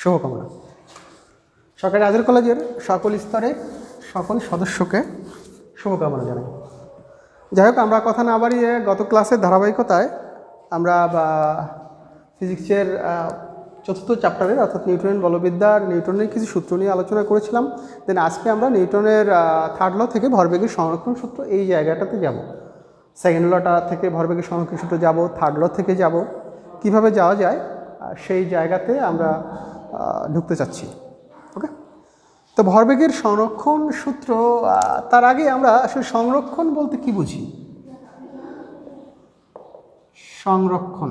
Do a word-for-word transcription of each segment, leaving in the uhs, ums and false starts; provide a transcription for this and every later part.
শুভকামনা। সরকারি আজের কলেজের সকল স্তরের সকল সদস্যকে শুভকামনা জানাই। যাই হোক, আমরা কথা না বাড়িয়ে গত ক্লাসের ধারাবাহিকতায় আমরা ফিজিক্সের চতুর্থ চ্যাপ্টারের অর্থাৎ নিউটনের বলবিদ্যার নিউটনের কিছু সূত্র নিয়ে আলোচনা করেছিলাম। দেন আজকে আমরা নিউটনের থার্ড ল থেকে ভরবেগের সংরক্ষণ সূত্র এই জায়গাটাতে যাব। সেকেন্ড লটা থেকে ভরবেগের সংরক্ষণ সূত্র যাব, থার্ড ল থেকে যাব, কিভাবে যাওয়া যায় সেই জায়গাতে আমরা ঢুকতে চাচ্ছি। ওকে, তো ভরবেগের সংরক্ষণ সূত্র, তার আগে আমরা আসলে সংরক্ষণ বলতে কি বুঝি? সংরক্ষণ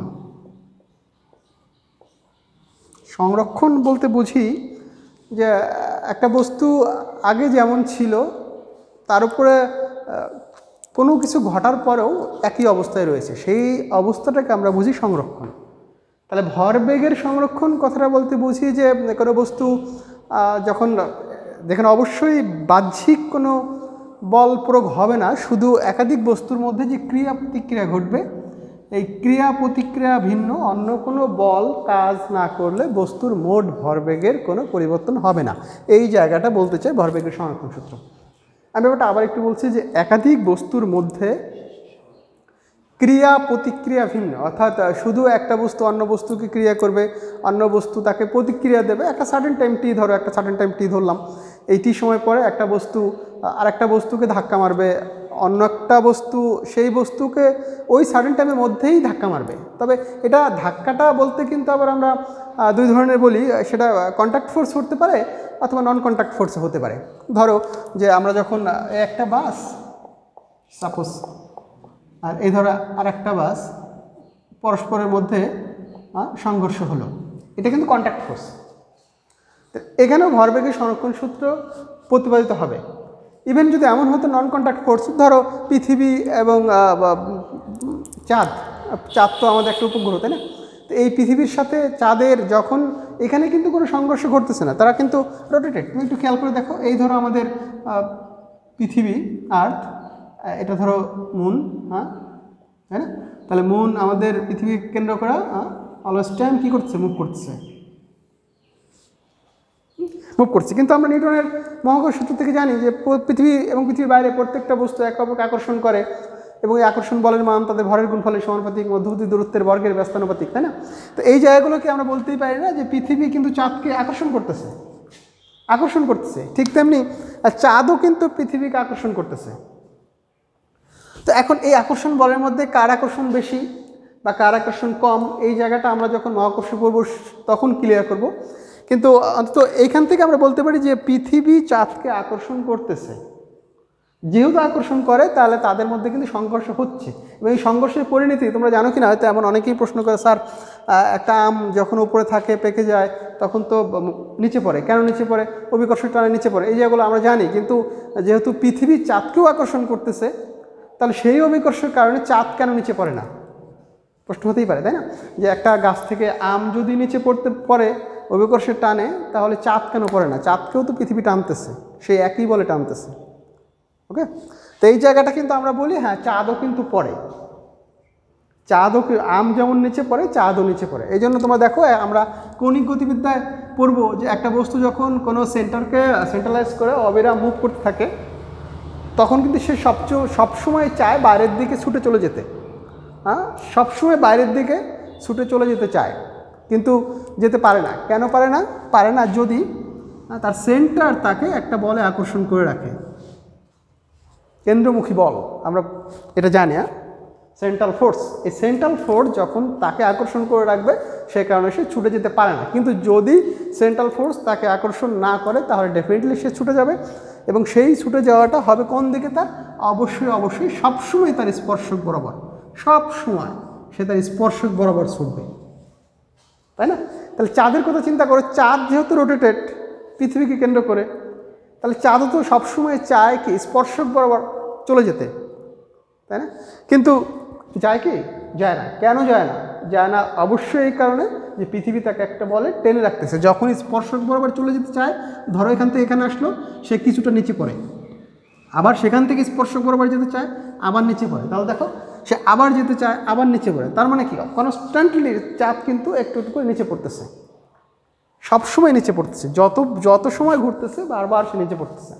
সংরক্ষণ বলতে বুঝি যে একটা বস্তু আগে যেমন ছিল তার উপরে কোনো কিছু ঘটার পরেও একই অবস্থায় রয়েছে, সেই অবস্থাটাকে আমরা বুঝি সংরক্ষণ। তাহলে ভরবেগের সংরক্ষণ কথাটা বলতে বুঝি যে কোনো বস্তু যখন, যেখানে অবশ্যই বাহ্যিক কোনো বল প্রয়োগ হবে না, শুধু একাধিক বস্তুর মধ্যে যে ক্রিয়া প্রতিক্রিয়া ঘটবে, এই ক্রিয়া প্রতিক্রিয়া ভিন্ন অন্য কোনো বল কাজ না করলে বস্তুর মোট ভরবেগের কোনো পরিবর্তন হবে না। এই জায়গাটা বলতে চাই ভরবেগের সংরক্ষণ সূত্র। আমি ব্যাপারটা আবার একটু বলছি যে একাধিক বস্তুর মধ্যে ক্রিয়া প্রতিক্রিয়া ভিন্ন, অর্থাৎ শুধু একটা বস্তু অন্য বস্তুকে ক্রিয়া করবে, অন্য বস্তু তাকে প্রতিক্রিয়া দেবে, একটা সার্টেন টাইম টি ধরো, একটা সার্টেন টাইম টি ধরলাম, এই টি সময় পরে একটা বস্তু আর একটা বস্তুকে ধাক্কা মারবে, অন্য একটা বস্তু সেই বস্তুকে ওই সার্টেন টাইমের মধ্যেই ধাক্কা মারবে। তবে এটা ধাক্কাটা বলতে কিন্তু আবার আমরা দুই ধরনের বলি, সেটা কন্ট্যাক্ট ফোর্স হতে পারে অথবা নন কন্ট্যাক্ট ফোর্স হতে পারে। ধরো যে আমরা যখন একটা বাস সাপোজ আর এই ধরো আর একটা বাস পরস্পরের মধ্যে সংঘর্ষ হলো, এটা কিন্তু কন্ট্যাক্ট ফোর্স। এখানেও ভরবেগের সংরক্ষণ সূত্র প্রতিপাদিত হবে। ইভেন যদি এমন হতো নন কন্ট্যাক্ট ফোর্স, ধরো পৃথিবী এবং চাঁদ, চাঁদ তো আমাদের একটা উপগ্রহ, তাই না? তো এই পৃথিবীর সাথে চাঁদের যখন এখানে কিন্তু কোনো সংঘর্ষ ঘটতেছে না, তারা কিন্তু রোটেটেড। তুমি একটু খেয়াল করে দেখো, এই ধরো আমাদের পৃথিবী আর্থ, এটা ধরো মুন, হ্যাঁ তাই না? তাহলে মুন আমাদের পৃথিবী কেন্দ্র করে অলওয়েজ টাইম কী করছে? মুভ করছে মুভ করছে কিন্তু আমরা নিউটনের মহাকর্ষ সূত্র থেকে জানি যে পৃথিবী এবং পৃথিবীর বাইরে প্রত্যেকটা বস্তু একে অপরকে আকর্ষণ করে এবং এই আকর্ষণ বলের মান তাদের ভরের গুণফলের সমানুপাতিক, মধ্যবর্তী দূরত্বের বর্গের ব্যস্তানুপাতিক, তাই না? তো এই জায়গাগুলোকে আমরা বলতেই পারি না যে পৃথিবী কিন্তু চাঁদকে আকর্ষণ করতেছে আকর্ষণ করতেছে ঠিক তেমনি চাঁদও কিন্তু পৃথিবীকে আকর্ষণ করতেছে। তো এখন এই আকর্ষণ বলের মধ্যে কার আকর্ষণ বেশি বা কার আকর্ষণ কম, এই জায়গাটা আমরা যখন মহাকর্ষ পড়ব তখন ক্লিয়ার করব। কিন্তু অন্তত এইখান থেকে আমরা বলতে পারি যে পৃথিবী চাঁদকে আকর্ষণ করতেছে। যেহেতু আকর্ষণ করে তাহলে তাদের মধ্যে কিন্তু সংঘর্ষ হচ্ছে এবং এই সংঘর্ষের পরিণতি তোমরা জানো কি না, হয়তো এমন অনেকেই প্রশ্ন করে, স্যার একটা আম যখন উপরে থাকে পেকে যায় তখন তো নিচে পড়ে, কেন নিচে পড়ে? অভিকর্ষ টানে নিচে পড়ে। এই জায়গাগুলো আমরা জানি, কিন্তু যেহেতু পৃথিবী চাঁদকেও আকর্ষণ করতেছে তাহলে সেই অভিকর্ষের কারণে চাঁদ কেন নিচে পড়ে না? প্রশ্ন হতেই পারে, তাই না? যে একটা গাছ থেকে আম যদি নিচে পড়তে পড়ে অভিকর্ষের টানে, তাহলে চাঁদ কেন পড়ে না? চাঁদকেও তো পৃথিবী টানতেছে, সেই একই বলে টানতেছে। ওকে, তো এই জায়গাটা কিন্তু আমরা বলি হ্যাঁ চাঁদও কিন্তু পড়ে, চাঁদও, আম যেমন নিচে পড়ে চাঁদও নিচে পড়ে। এই জন্য তোমরা দেখো আমরা কৌণিক গতিবিদ্যায় পড়বো যে একটা বস্তু যখন কোনো সেন্টারকে সেন্ট্রালাইজ করে অবিরাম মুভ করতে থাকে তখন কিন্তু সে সবচেয়ে সবসময় চায় বাইরের দিকে ছুটে চলে যেতে। হ্যাঁ, সবসময় বাইরের দিকে ছুটে চলে যেতে চায়, কিন্তু যেতে পারে না। কেন পারে না? পারে না যদি তার সেন্টার তাকে একটা বলে আকর্ষণ করে রাখে, কেন্দ্রমুখী বল আমরা এটা জানি। হ্যাঁ, সেন্ট্রাল ফোর্স, এই সেন্ট্রাল ফোর্স যখন তাকে আকর্ষণ করে রাখবে সে কারণে সে ছুটে যেতে পারে না। কিন্তু যদি সেন্ট্রাল ফোর্স তাকে আকর্ষণ না করে তাহলে ডেফিনেটলি সে ছুটে যাবে এবং সেই ছুটে যাওয়াটা হবে কোন দিকে? তার অবশ্যই অবশ্যই সবসময় তার স্পর্শক বরাবর, সব সময় সে তার স্পর্শক বরাবর ছুটবে, তাই না? তাহলে চাঁদের কথা চিন্তা করো, চাঁদ যেহেতু রোটেটেড পৃথিবীকে কেন্দ্র করে, তাহলে চাঁদও তো সবসময় চায় কি স্পর্শক বরাবর চলে যেতে, তাই না? কিন্তু যায় কি? যায় না। কেন যায় না? যায় না অবশ্যই এই কারণে যে পৃথিবী তাকে একটা বলে টেনে রাখতেছে। যখন স্পর্শক বরাবর চলে যেতে চায়, ধরো এখান থেকে এখানে আসলো, সে কিছুটা নিচে পড়ে, আবার সেখান থেকে স্পর্শক বরাবর যেতে চায়, আবার নিচে পড়ে, তাহলে দেখো সে আবার যেতে চায়, আবার নিচে পড়ে। তার মানে কি? কনস্ট্যান্টলি চাঁদ কিন্তু একটু একটু করে নিচে পড়তেছে। সবসময় নিচে পড়তেছে, যত যত সময় ঘুরতেছে বারবার সে নিচে পড়তেছে।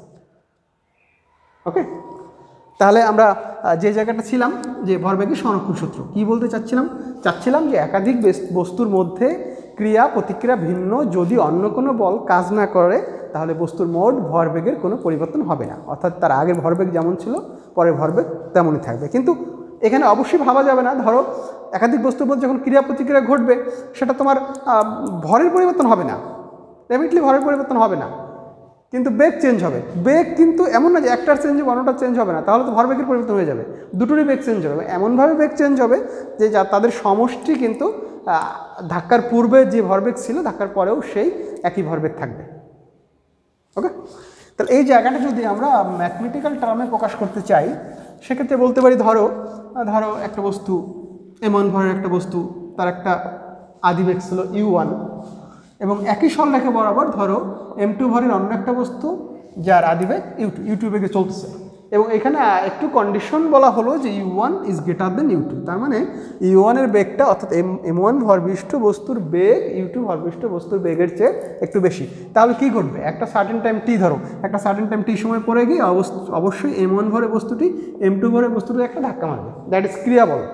ওকে, তাহলে আমরা যে জায়গাটা ছিলাম যে ভরবেগের সংরক্ষণ সূত্র, কি বলতে চাচ্ছিলাম চাচ্ছিলাম যে একাধিক বস্তুর মধ্যে ক্রিয়া প্রতিক্রিয়া ভিন্ন যদি অন্য কোনো বল কাজ না করে তাহলে বস্তুর মোট ভরবেগের কোনো পরিবর্তন হবে না, অর্থাৎ তার আগের ভরবেগ যেমন ছিল পরের ভরবেগ তেমনই থাকবে। কিন্তু এখানে অবশ্যই ভাবা যাবে না, ধরো একাধিক বস্তুর মধ্যে যখন ক্রিয়া প্রতিক্রিয়া ঘটবে সেটা তোমার ভরের পরিবর্তন হবে না, ডেফিনেটলি ভরের পরিবর্তন হবে না, কিন্তু বেগ চেঞ্জ হবে। বেগ কিন্তু এমন না যে একটার চেঞ্জ হবে অন্যটার চেঞ্জ হবে না, তাহলে তো ভরবেগের পরিবর্তন হয়ে যাবে, দুটোরই বেগ চেঞ্জ হবে। এমনভাবে বেগ চেঞ্জ হবে যে যা তাদের সমষ্টি কিন্তু ধাক্কার পূর্বে যে ভরবেগ ছিল ধাক্কার পরেও সেই একই ভরবেগ থাকবে। ওকে, তাহলে এই জায়গাটা যদি আমরা ম্যাথমেটিক্যাল টার্মে প্রকাশ করতে চাই সেক্ষেত্রে বলতে পারি, ধরো ধরো একটা বস্তু এমন ভরের একটা বস্তু, তার একটা আদিবেগ ছিল ইউ ওয়ান, এবং একই সরলরেখা বরাবর ধরো এম টু ভরের অন্য একটা বস্তু যার আদিবেগ ইউ টু ইউ টু বেগে চলতেছে, এবং এখানে একটু কন্ডিশন বলা হলো যে u one is greater than u two, তার মানে ইউ ওয়ানের বেগটা অর্থাৎ এম এম ওয়ান ভরবিষ্ট বস্তুর বেগ ইউ টু ভরবিষ্ট বস্তুর বেগের চেয়ে একটু বেশি। তাহলে কী ঘটবে, একটা সার্টেন টাইম টি ধরো, একটা সার্টেন টাইম টি সময় পরে গিয়ে অবশ্যই এম ওয়ান ভরের বস্তুটি এম টু ভরের বস্তুটি একটা ধাক্কা মারবে, দ্যাট ইজ ক্রিয়া বল।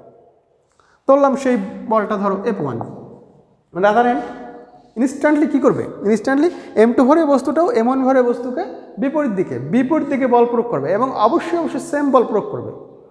ধরলাম সেই বলটা ধরো F one, rather hand instantly কী করবে, ইনস্ট্যান্টলি এম টু ভরের বস্তুটাও এম ওয়ান ভরের বস্তুকে বিপরীত দিকে বিপরীত দিকে বল প্রয়োগ করবে, এবং অবশ্যই অবশ্যই সেম বল প্রয়োগ করবে,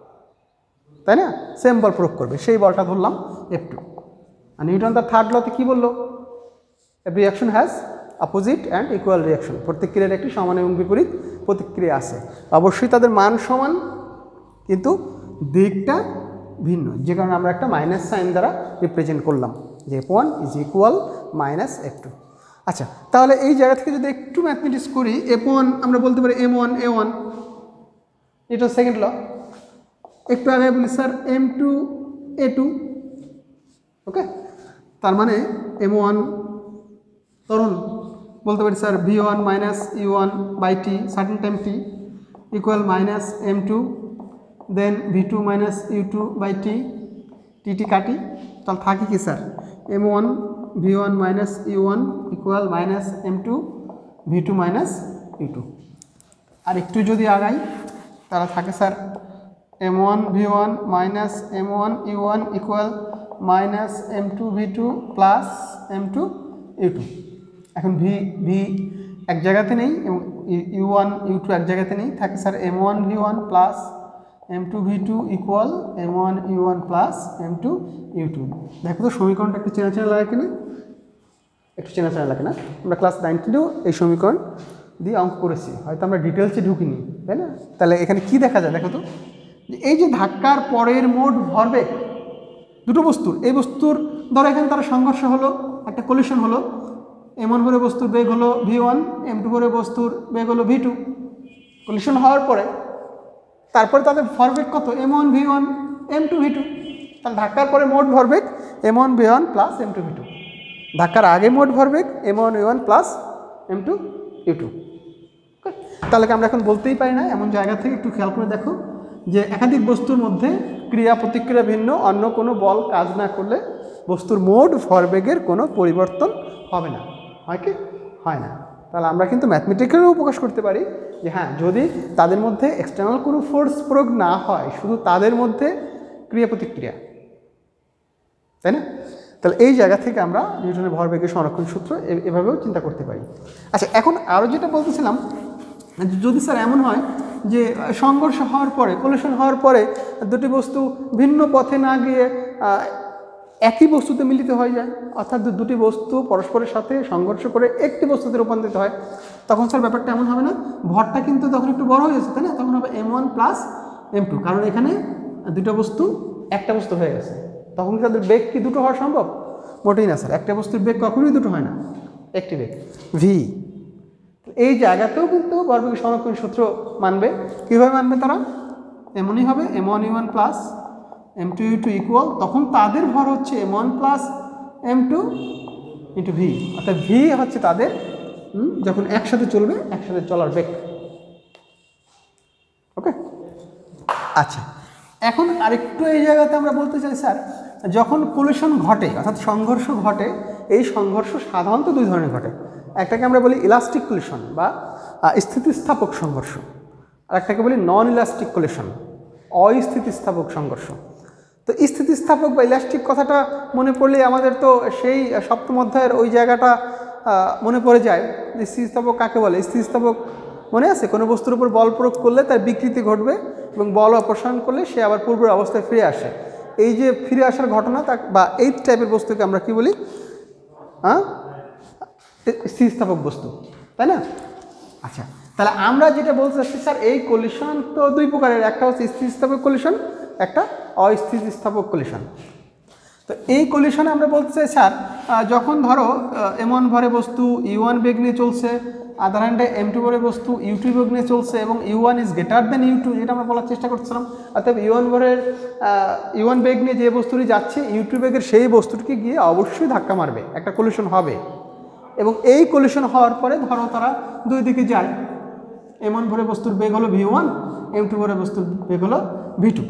তাই না, সেম বল প্রয়োগ করবে। সেই বলটা ধরলাম এফ টু। আর নিউটন তার থার্ড লতে কী বললো, every reaction has opposite and equal reaction, প্রত্যেক ক্রিয়ার একটি সমান এবং বিপরীত প্রতিক্রিয়া আছে, অবশ্যই তাদের মান সমান কিন্তু দিকটা ভিন্ন, যে কারণে আমরা একটা মাইনাস সাইন দ্বারা রিপ্রেজেন্ট করলাম যে F one is equal minus F two. আচ্ছা, তাহলে এই জায়গা থেকে যদি একটু ম্যাথমেটিক্স করি, এফ ওয়ান আমরা বলতে পারি এম ওয়ান এ ওয়ান, এটা সেকেন্ড ল। একটু আগে বলি sir m two a two, okay, তার মানে এম ওয়ান ধরুন বলতে পারি sir v one minus u one by t certain time t equal minus m two then v two minus u two by t, t t কাটি, তাহলে থাকি কি sir m one v one minus u one equal minus m two v two minus u two. আর একটু যদি আগাই তাহলে থাকে sir m one v one minus m one u one equal minus m two v two plus m two u two. এখন v v এক জায়গাতে নেই এবং ইউ ওয়ান ইউ টু এক জায়গাতে নেই, থাকে sir m one v one plus m two v two equal m one u one plus m two u two. দেখো তো সমীকরণটা একটু চেনা চেনা লাগে কিনা, একটু চেনা চেনা লাগে না? আমরা ক্লাস নাইনটিনেও এই সমীকরণ দিয়ে অঙ্ক করেছি, হয়তো আমরা ডিটেলসে ঢুকিনি, তাই না? তাহলে এখানে কি দেখা যায় দেখো তো, এই যে ধাক্কার পরের মোট ভরবেগ দুটো বস্তুর, এই বস্তুর ধরো এখানে তারা সংঘর্ষ হলো, একটা কলিশন হলো, এম ওয়ান ভরে বস্তুর বেগ হলো ভি ওয়ান, এম টু ভরে বস্তুর বেগ হলো ভি টু। কলিশন হওয়ার পরে তারপরে তাদের ভরবেগ কত, m one v one m two v two. তাহলে ধাক্কার পরে মোট ভরবেগ m one v one plus m two v two, ধাক্কার আগে মোট ভরবেগ m one v one plus m two u two. তাহলে আমরা এখন বলতেই পারি না, এমন জায়গা থেকে একটু খেয়াল করে দেখো যে একাধিক বস্তুর মধ্যে ক্রিয়া প্রতিক্রিয়া ভিন্ন অন্য কোনো বল কাজ না করলে বস্তুর মোট ভরবেগের কোনো পরিবর্তন হবে না, হয় কি হয় না। তাহলে আমরা কিন্তু ম্যাথমেটিক্যালিও প্রকাশ করতে পারি যে হ্যাঁ, যদি তাদের মধ্যে এক্সটার্নাল কোনো ফোর্স প্রয়োগ না হয়, শুধু তাদের মধ্যে ক্রিয়া প্রতিক্রিয়া, তাই না? তাহলে এই জায়গা থেকে আমরা নিউটনের ভরবেগের সংরক্ষণ সূত্র এভাবেও চিন্তা করতে পারি। আচ্ছা, এখন আরও যেটা বলতেছিলাম, যদি স্যার এমন হয় যে সংঘর্ষ হওয়ার পরে, কলিশন হওয়ার পরে দুটি বস্তু ভিন্ন পথে না গিয়ে একই বস্তুতে মিলিত হয়ে যায়, অর্থাৎ দুটি বস্তু পরস্পরের সাথে সংঘর্ষ করে একটি বস্তুতে রূপান্তরিত হয়, তখন স্যার ব্যাপারটা এমন হবে না, ভরটা কিন্তু তখন একটু বড় হয়ে যাচ্ছে, তাই না? তখন হবে m one plus m two, কারণ এখানে দুটো বস্তু একটা বস্তু হয়ে গেছে। তখন কি তাদের বেগ কি দুটো হওয়া সম্ভব? মোটেই না স্যার, একটা বস্তুর বেগ কখনোই দুটো হয় না, একটি বেগ ভি। এই জায়গাতেও কিন্তু ভরবেগের সংরক্ষণ সূত্র মানবে। কীভাবে মানবে তারা? এমনই হবে m one u one plus m two u two equal, তখন তাদের ভর হচ্ছে m one plus m two into v, অর্থাৎ ভি হচ্ছে তাদের যখন একসাথে চলবে একসাথে চলার বেগ। ওকে, আচ্ছা, এখন আরেকটু এই জায়গাতে আমরা বলতে চাই স্যার, যখন কলিশন ঘটে অর্থাৎ সংঘর্ষ ঘটে এই সংঘর্ষ সাধারণত দুই ধরনের ঘটে। একটাকে আমরা বলি ইলাস্টিক কোলিশন বা স্থিতিস্থাপক সংঘর্ষ, আর একটাকে বলি নন ইলাস্টিক কোলিশন, অস্থিতিস্থাপক সংঘর্ষ। তো স্থিতিস্থাপক বা ইলাস্টিক কথাটা মনে পড়লে আমাদের তো সেই সপ্তম অধ্যায়ের ওই জায়গাটা মনে পড়ে যায় যে স্থিতিস্থাপক কাকে বলে। স্থিতিস্থাপক মনে আছে, কোনো বস্তুর উপর বল প্রয়োগ করলে তার বিকৃতি ঘটবে এবং বল অপসারণ করলে সে আবার পূর্বের অবস্থায় ফিরে আসে। এই যে ফিরে আসার ঘটনা তা বা এই টাইপের বস্তুকে আমরা কি বলি, হ্যাঁ, স্থিতিস্থাপক বস্তু, তাই না? আচ্ছা, তাহলে আমরা যেটা বলতে চাচ্ছি স্যার, এই কলিশন তো দুই প্রকারের, একটা হচ্ছে স্থিতিস্থাপক কলিশন, একটা অস্থিতিস্থাপক কলিশন। তো এই কলিশনে আমরা বলতে চাই স্যার, যখন ধরো এম ওয়ান ভরে বস্তু ইউ ওয়ান বেগ নিয়ে চলছে, আদার হ্যান্ডে এম টু ভরে বস্তু ইউ টু বেগ নিয়ে চলছে এবং u one is greater than u two, যেটা আমরা বলার চেষ্টা করছিলাম। অর্থাৎ ইউ ওয়ান ভরের ইউ ওয়ান বেগ নিয়ে যে বস্তুটি যাচ্ছে ইউ টু বেগের সেই বস্তুটিকে গিয়ে অবশ্যই ধাক্কা মারবে, একটা কলিশন হবে। এবং এই কলিশন হওয়ার পরে ধরো তারা দুই দিকে যায়, এম ওয়ান ভরে বস্তুর বেগ হলো ভি ওয়ান, এম টু ভরে বস্তুর বেগ হলো ভি টু।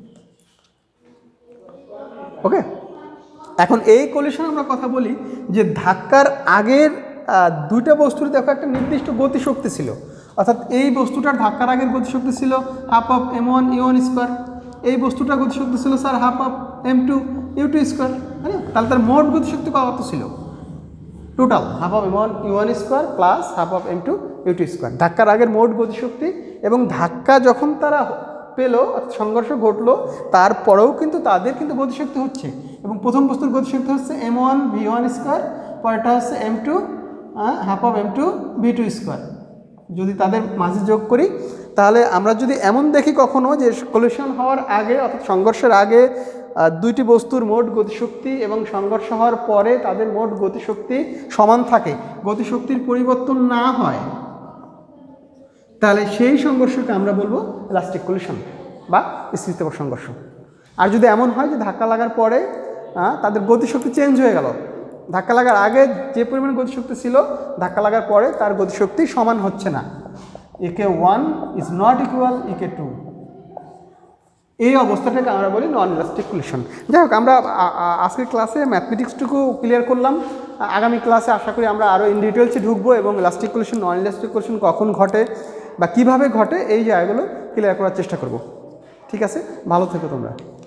ওকে, এখন এই কলিশন আমরা কথা বলি যে ধাক্কার আগের দুইটা বস্তুর দেখো একটা নির্দিষ্ট গতিশক্তি ছিল, অর্থাৎ এই বস্তুটার ধাক্কার আগের গতিশক্তি ছিল half of m one u one square, এই বস্তুটার গতিশক্তি ছিল sir half of m two u two square, তাই না? তাহলে তার মোট গতিশক্তি কত ছিল? Total half of m one u one square plus half of m two u two square, ধাক্কার আগের মোট গতিশক্তি। এবং ধাক্কা যখন তারা পেলো, সংঘর্ষ ঘটলো, তারপরেও কিন্তু তাদের কিন্তু গতিশক্তি হচ্ছে, এবং প্রথম বস্তুর গতিশক্তি হচ্ছে m one v one square, পরেরটা হচ্ছে m two half of m two v two square. যদি তাদের মাঝে যোগ করি তাহলে আমরা যদি এমন দেখি কখনো যে কলিশন হওয়ার আগে অর্থাৎ সংঘর্ষের আগে দুইটি বস্তুর মোট গতিশক্তি এবং সংঘর্ষ হওয়ার পরে তাদের মোট গতিশক্তি সমান থাকে, গতিশক্তির পরিবর্তন না হয়, তাহলে সেই সংঘর্ষকে আমরা বলবো ইলাস্টিক কলিশন বা স্থিতিস্থাপক সংঘর্ষ। আর যদি এমন হয় যে ধাক্কা লাগার পরে তাদের গতিশক্তি চেঞ্জ হয়ে গেল, ধাক্কা লাগার আগে যে পরিমাণ গতিশক্তি ছিল ধাক্কা লাগার পরে তার গতিশক্তি সমান হচ্ছে না, K E one is not equal K E two, এই অবস্থাটাকে আমরা বলি নন ইলাস্টিক কলিশন। যাই হোক, আমরা আজকের ক্লাসে ম্যাথমেটিক্সটুকু ক্লিয়ার করলাম। আগামী ক্লাসে আশা করি আমরা আরও ইন ডিটেলসে ঢুকবো এবং elastic collision non elastic collision কখন ঘটে বা কিভাবে ঘটে এই জায়গাগুলো ক্লিয়ার করার চেষ্টা করব। ঠিক আছে, ভালো থেকো তোমরা।